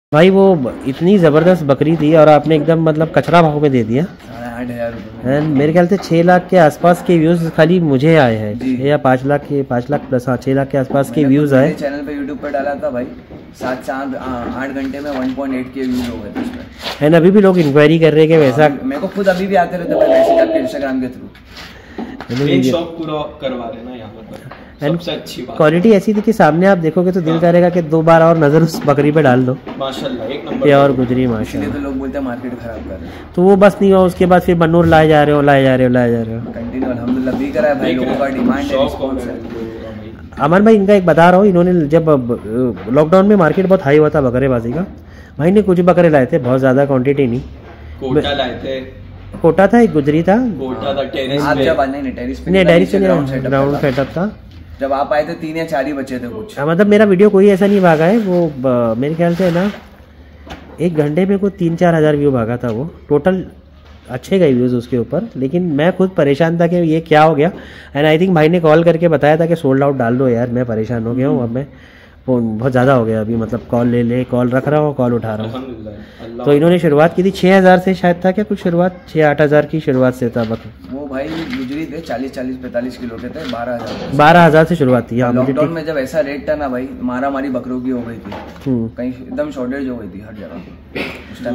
भाई वो इतनी ज़बरदस्त बकरी थी और आपने एकदम मतलब कचरा भाव में दे दिया। 8,000 रुपये। मेरे ख्याल से 6 लाख के आसपास के व्यूज़ खाली मुझे आए हैं, 6 या 5 लाख के 5 लाख प्लस, हाँ 6 लाख के आसपास के व्यूज़ आए। चैनल पे यूट्यूब पर डाला था भाई, 8 घंटे में 1.8 के व्यूज हो गए थे। एंड अभी भी लोग इंक्वायरी कर रहे हैं कि वैसा, मेरे को खुद अभी भी आते रहते भाई मैसेज आपके इंस्टाग्राम के थ्रू। शौक पूरा करवा देना यहाँ पर, सबसे अच्छी बात। क्वालिटी ऐसी थी कि सामने आप देखोगे तो दिल करेगा कि 2 बार और नजर उस बकरी पे डाल दो। माशाल्लाह एक नंबर प्योर गुजरी माशाल्लाह। तो लोग बोलते हैं मार्केट खराब कर रहे हैं, तो वो बस नहीं हुआ, उसके बाद फिर बन्नूर लाए जा रहे हो कंटिन्यू अल्हम्दुलिल्लाह बिक रहा है भाई, लोगों का डिमांड है, रिस्पांस है। अमन भाई इनका एक बता रहा हूँ, इन्होंने जब लॉकडाउन में मार्केट बहुत हाई हुआ था बकरेबाजी का, भाई ने कुछ बकरे लाए थे, बहुत ज़्यादा क्वांटिटी नहीं, कोटा लाए थे, कोटा था, एक गुजरी था, कोटा था, टेरिस पे ग्राउंड सेटअप था। जब आप आए थे 3 या 4 ही बचे थे कुछ। मतलब मेरा वीडियो कोई ऐसा नहीं भागा है वो, मेरे ख्याल से ना 1 घंटे में कोई 3-4 हज़ार व्यू भागा था वो टोटल, अच्छे गए व्यूज़ उसके ऊपर। लेकिन मैं खुद परेशान था कि ये क्या हो गया। एंड आई थिंक भाई ने कॉल करके बताया था कि सोल्ड आउट डाल दो यार, मैं परेशान हो गया हूँ, अब मैं बहुत ज़्यादा हो गया अभी, मतलब कॉल रख रहा हूँ, कॉल उठा रहा हूँ। तो इन्होंने शुरुआत की थी 6,000 से शायद था क्या कुछ, शुरुआत 6-8 हज़ार की शुरुआत से था बकरी। वो भाई गुजरी थे 40-45 किलो के थे, 12,000 से शुरुआत थी। लॉकडाउन में जब ऐसा रेट था ना भाई, मारा मारी बकरों की हो गई थी, कहीं एकदम शॉर्टेज हो गई थी हर जगह।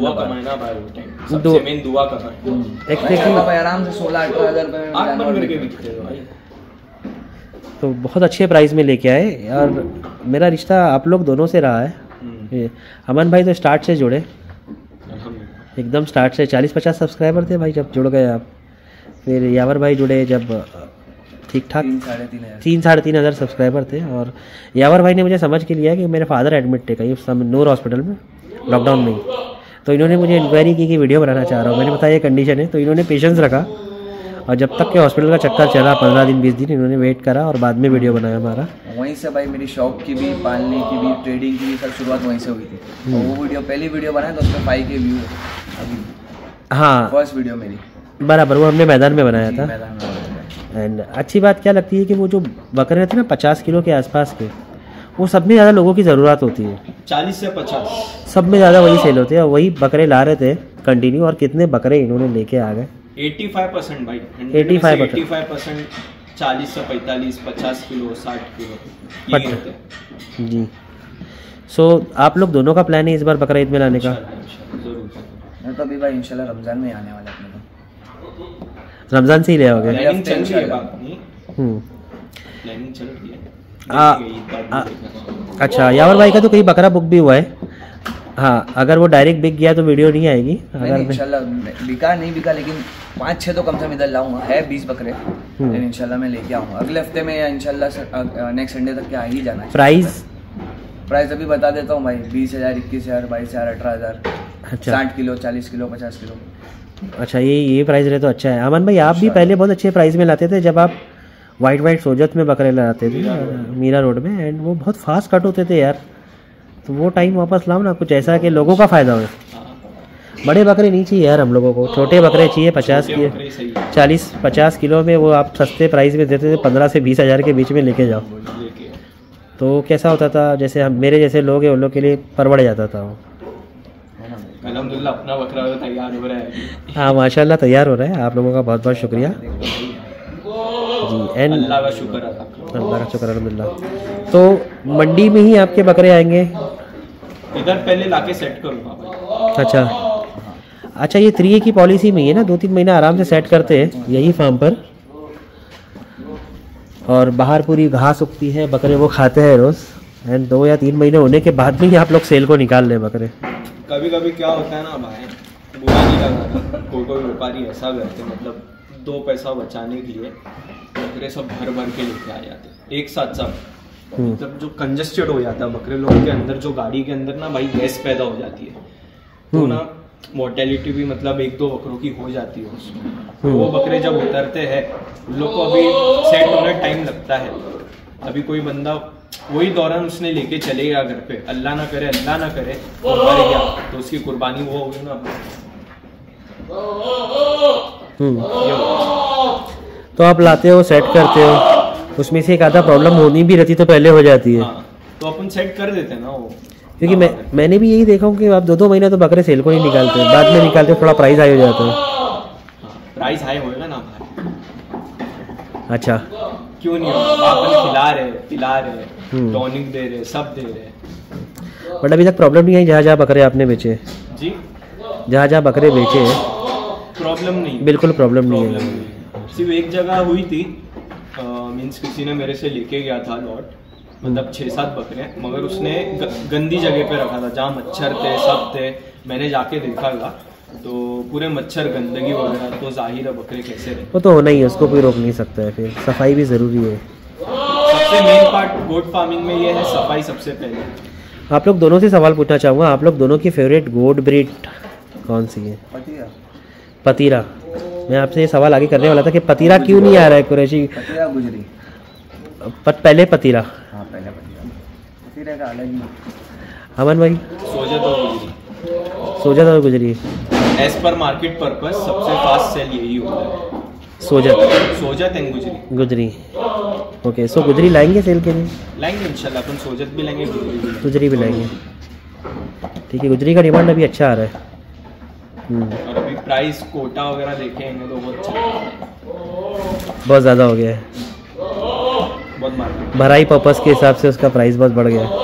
आराम से 16-18 हज़ार तो बहुत अच्छे प्राइस में लेके आए। और मेरा रिश्ता आप लोग दोनों से रहा है। अमन भाई तो स्टार्ट से जुड़े, एकदम स्टार्ट से 40-50 सब्सक्राइबर थे भाई जब जुड़ गए आप। फिर यावर भाई जुड़े जब ठीक ठाक 3-3.5 हज़ार सब्सक्राइबर थे। और यावर भाई ने मुझे समझ के लिया कि मेरे फादर एडमिट थे कहीं उस समय नूर हॉस्पिटल में लॉकडाउन में ही, तो इन्होंने मुझे इंक्वायरी की कि वीडियो बनाना चाह रहा हूँ। मैंने बताया ये कंडीशन है, तो इन्होंने पेशेंस रखा और जब तक के हॉस्पिटल का चक्कर चला 15 दिन 20 दिन इन्होंने वेट करा और बाद में वीडियो बनाया हमारा। वहीं से भाई मेरी शॉप की भी, पालने की भी, ट्रेडिंग की भी सब शुरुआत वहीं से हुई थी। वो वीडियो पहली वीडियो बनाया तो उसमें 5 के व्यू अभी, हाँ फर्स्ट वीडियो मेरी बराबर, वो हमने मैदान में बनाया था। एंड अच्छी बात क्या लगती है कि वो जो बकरे थे ना 50 किलो के आसपास के, वो सब में ज़्यादा लोगों की ज़रूरत होती है, 40 से 50 सब में ज़्यादा वही सेल होते हैं, वही बकरे ला रहे थे कंटिन्यू। और कितने बकरे इन्होंने लेके आ गए, 85% भाई, 85%, 40 से 45, 50 किलो, 60 किलो जी। सो आप लोग दोनों का प्लान है इस बार बकरा ईद में लाने का? मैं तो अभी भाई इंशाल्लाह रमज़ान में आने वाला अपने को, रमज़ान से ही ले आओगे? अच्छा, यावर भाई का तो कहीं बकरा बुक भी हुआ है। हाँ, अगर वो डायरेक्ट बिक गया तो वीडियो नहीं आएगी। अगर इंशाल्लाह बिका नहीं बिका, लेकिन 5-6 तो कम से कम इधर लाऊंगा, है 20 बकरे, लेकिन इंशाल्लाह मैं लेके आऊंगा अगले हफ्ते में या इंशाल्लाह नेक्स्ट संडे तक के आ ही जाना है। प्राइस अभी बता देता हूँ भाई, 20,000, 21,000, 22,000, 18,000, 60 किलो, 40 किलो, 50 किलो। अच्छा, ये प्राइस रहे तो अच्छा है। अमन भाई आप भी पहले बहुत अच्छे प्राइस में लाते थे जब आप वाइट सोजत में बकरे लाते थे मीरा रोड में, एंड वो बहुत फास्ट कट होते थे यार। तो वो टाइम वापस लाओ ना, कुछ ऐसा कि लोगों का फ़ायदा हो। बड़े बकरे नहीं चाहिए यार हम लोगों को, छोटे बकरे चाहिए 40-50 किलो में। वो आप सस्ते प्राइस में देते थे, 15 से 20 हज़ार के बीच में लेके जाओ, तो कैसा होता था, जैसे हम मेरे जैसे लोग हैं उन लोग के लिए परवड़ जाता था वो। अल्हम्दुलिल्लाह अपना बकरा तैयार हो रहा है। हाँ माशाल्लाह तैयार हो रहा है, आप लोगों का बहुत बहुत शुक्रिया जी। एंड अल्लाह का शुक्र अल्हम्दुलिल्लाह। तो मंडी में ही आपके बकरे आएंगे? इधर पहले लाके सेट करूँगा भाई। अच्छा, ये 3A की पॉलिसी में ही है ना, 2-3 महीना आराम से सेट करते हैं यही फार्म पर, और बाहर पूरी घास उगती है, बकरे वो खाते हैं रोज़, एंड 2 या 3 महीने होने के बाद में ही आप लोग सेल को निकाल लें बकरे। कभी कभी क्या होता है ना भाई, बुरा नहीं लगता, कोई व्यापारी ऐसा करते, मतलब 2 पैसा बचाने के लिए बकरे सब भर के लेके आ जाते एक साथ सब, मतलब जो कंजस्टेड हो जाता है बकरे लोगों के अंदर, जो गाड़ी के अंदर ना भाई गैस पैदा हो जाती है, तो ना मोर्टेलिटी भी मतलब 1-2 बकरों की हो जाती है उसमें। वो बकरे जब उतरते हैं उन लोग को अभी सेट होने टाइम लगता है। अभी कोई बंदा वही दौरान उसने लेके चलेगा घर पे, अल्लाह ना करे वो मर गया तो उसकी कुर्बानी वो होगी ना। तो आप लाते हो, सेट करते हो, उसमें से एक आधा प्रॉब्लम होनी भी रहती तो पहले हो जाती है। तो अपन सेट कर देते हैं ना वो। क्योंकि मैंने भी यही देखा हूँ कि आप 2-2 महीने तो बकरे सेल को नहीं निकालते, बाद में निकालते थोड़ा प्राइस हाई हो जाता है। प्राइस हाई होएगा ना भाई। अच्छा, क्यों नहीं होगा? आप खिला रहे, पिला रहे, टॉनिक दे रहे, सब दे रहे। बट अभी तक प्रॉब्लम नहीं आई जहाँ जहाँ बकरे आपने बेचे जी, जहाँ जहाँ बकरे बेचे प्रॉब्लम नहीं, बिल्कुल प्रॉब्लम नहीं है। सिर्फ एक जगह हुई थी, मीन्स किसी ने मेरे से लेके गया था लॉट, मतलब 6-7 बकरे, मगर उसने गंदी जगह पे रखा था जहाँ मच्छर थे, सब थे। मैंने जाके देखा था तो पूरे मच्छर, गंदगी वगैरह, तो जाहिर है बकरे कैसे रहे। वो तो होना ही है, उसको कोई रोक नहीं सकता है, फिर सफाई भी ज़रूरी है। सबसे मेन पार्ट गोट फार्मिंग में ये है, सफाई सबसे पहले। आप लोग दोनों से सवाल पूछना चाहूँगा, आप लोग दोनों की फेवरेट गोट ब्रीड कौन सी है? पतीरा। मैं आपसे ये सवाल आगे करने वाला था कि पतीरा क्यों नहीं आ रहा है कुरैशी? पतीरा गुजरी, पहले पतीरा। हाँ पहले पतीरा का अलग ही। अमन भाई? सोजत और गुजरी। एज पर मार्केट पर्पस सबसे फास्ट सेल यही होता है, Sojat and Gujari. Okay, so Gujari लाएंगे सेल के लिए? लाएंगे इंशाल्लाह, अपन सोजत भी लेंगे, गुजरी भी लाएंगे। ठीक है, गुजरी का डिमांड अभी अच्छा आ रहा है। और अभी प्राइस कोटा वगैरह देखेंगे तो बहुत ज़्यादा हो गया है, बहुत मार्केट, भराई पर्पस के हिसाब से उसका प्राइस बहुत बढ़ गया है।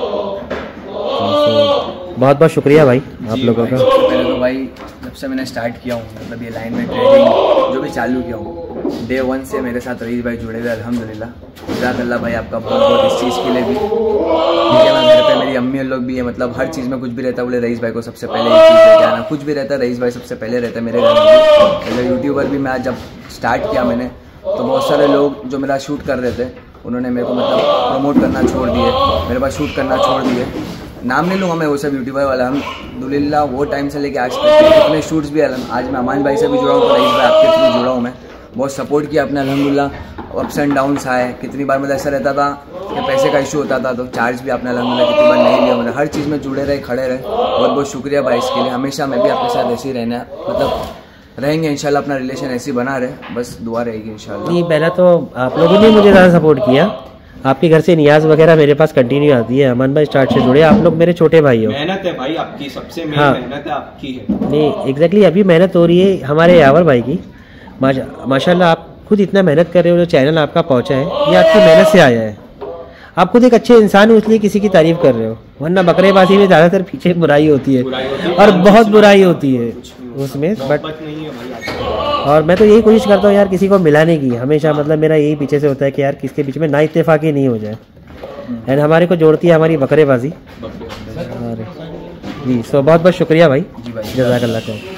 बहुत बहुत शुक्रिया भाई आप लोगों का। पहले तो भाई जब से मैंने स्टार्ट किया हूँ, मतलब ये लाइन में ट्रेडिंग जो भी चालू किया हूँ, डे 1 से मेरे साथ रईस भाई जुड़े हुए, अल्हम्दुलिल्लाह। जज़ाकल्लाह भाई आपका बहुत बहुत इस चीज़ के लिए भी। ठीक है ना, मेरे पे मेरी अम्मी और लोग भी है, मतलब हर चीज़ में कुछ भी रहता है बोले रईस भाई को सबसे पहले ये चीज़ लेके आना, कुछ भी रहता है रईस भाई सबसे पहले रहता है मेरे घर में भी। एज अ यूट्यूबर भी मैं जब स्टार्ट किया मैंने, तो बहुत सारे लोग जो मेरा शूट कर रहे थे उन्होंने मेरे को मतलब प्रमोट करना छोड़ दिए, मेरे पास शूट करना छोड़ दिए। नाम नहीं लूँगा मैं वो सब यूट्यूबर वाला, अल्हम्दुलिल्लाह वो टाइम से लेके आज तक कितने शूट्स भी, आज मैं अमान भाई से भी जुड़ा हूँ, तो रईस भाई आपके थ्रू जुड़ा हूँ मैं। बहुत सपोर्ट किया आपने अल्हम्दुलिल्लाह, अप्स एंड डाउन्स आए, कितनी बार मतलब ऐसा रहता था कि पैसे का इशू होता था तो चार्ज भी आपने अल्हम्दुलिल्लाह कितनी बार नहीं लिया, मतलब हर चीज़ में जुड़े रहे, खड़े रहे। बहुत बहुत शुक्रिया भाई इसके लिए। हमेशा मैं भी आपके साथ ऐसे ही रहना, मतलब रहेंगे इंशाल्लाह, अपना रिलेशन ऐसे ही बना रहे, बस दुआ रहेगी इंशाल्लाह। नहीं, पहला तो आप लोगों ने मुझे ज़्यादा सपोर्ट किया, आपके घर से नियाज वगैरह मेरे पास कंटिन्यू आती है। अमन भाई स्टार्ट से जुड़े, आप लोग मेरे छोटे भाई हो। मेहनत है भाई आपकी, सबसे मेन मेहनत है आपकी है। नहीं एग्जैक्टली, अभी मेहनत हो रही है हमारे यावर भाई की। माशाल्लाह आप खुद इतना मेहनत कर रहे हो, जो चैनल आपका पहुंचा है ये आपकी मेहनत से आया है। आप खुद एक अच्छे इंसान हो इसलिए किसी की तारीफ कर रहे हो, वरना बकरेबाजी में ज़्यादातर पीछे बुराई होती है और बहुत बुराई होती है उसमें। बट और मैं तो यही कोशिश करता हूँ यार किसी को मिलाने की हमेशा, मतलब मेरा यही पीछे से होता है कि यार किसके बीच में ना इत्तेफाकी नहीं हो जाए। एंड हमारे को जोड़ती है हमारी बकरेबाजी। जी, सो बहुत बहुत शुक्रिया भाई, जज़ाकल्लाह खैर।